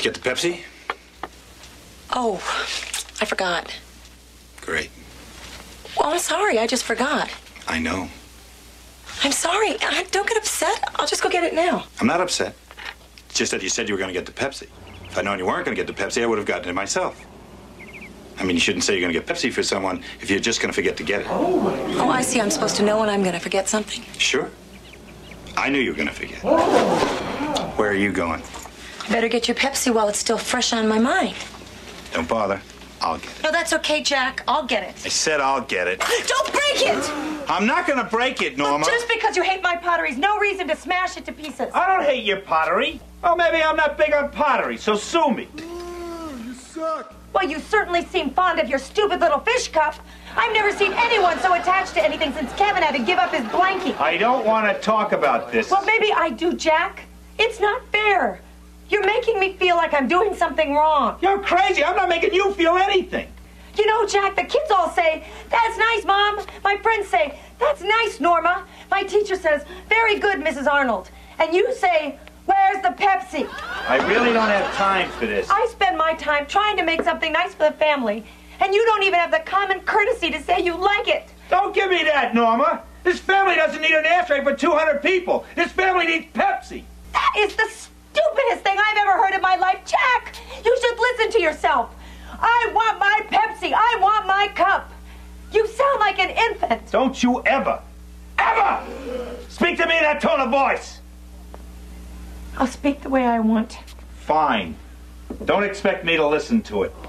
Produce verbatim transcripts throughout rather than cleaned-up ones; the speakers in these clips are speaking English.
you get the Pepsi? Oh, I forgot. Great. Well, I'm sorry. I just forgot. I know. I'm sorry. I, don't get upset. I'll just go get it now. I'm not upset. It's just that you said you were going to get the Pepsi. If I'd known you weren't going to get the Pepsi, I would have gotten it myself. I mean, you shouldn't say you're going to get Pepsi for someone if you're just going to forget to get it. Oh, I see. I'm supposed to know when I'm going to forget something. Sure. I knew you were going to forget. Where are you going? Better get your Pepsi while it's still fresh on my mind. Don't bother. I'll get it. No, that's okay, Jack. I'll get it. I said I'll get it. Don't break it! I'm not going to break it, Norma. Look, just because you hate my pottery's no reason to smash it to pieces. I don't hate your pottery. Oh, maybe I'm not big on pottery, so sue me. Ooh, you suck. Well, you certainly seem fond of your stupid little fish cup. I've never seen anyone so attached to anything since Kevin had to give up his blankie. I don't want to talk about this. Well, maybe I do, Jack. It's not fair. You're making me feel like I'm doing something wrong. You're crazy. I'm not making you feel anything. You know, Jack, the kids all say, "That's nice, Mom." My friends say, "That's nice, Norma." My teacher says, "Very good, Missus Arnold." And you say, "Where's the Pepsi?" I really don't have time for this. I spend my time trying to make something nice for the family, and you don't even have the common courtesy to say you like it. Don't give me that, Norma. This family doesn't need an ashtray for two hundred people. This family needs Pepsi. That is the stupidest thing I've ever heard in my life. Jack, you should listen to yourself. I want my Pepsi. I want my cup. You sound like an infant. Don't you ever, ever speak to me in that tone of voice. I'll speak the way I want. Fine. Don't expect me to listen to it.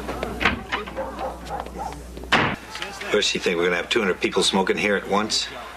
First, you think we're going to have two hundred people smoking here at once?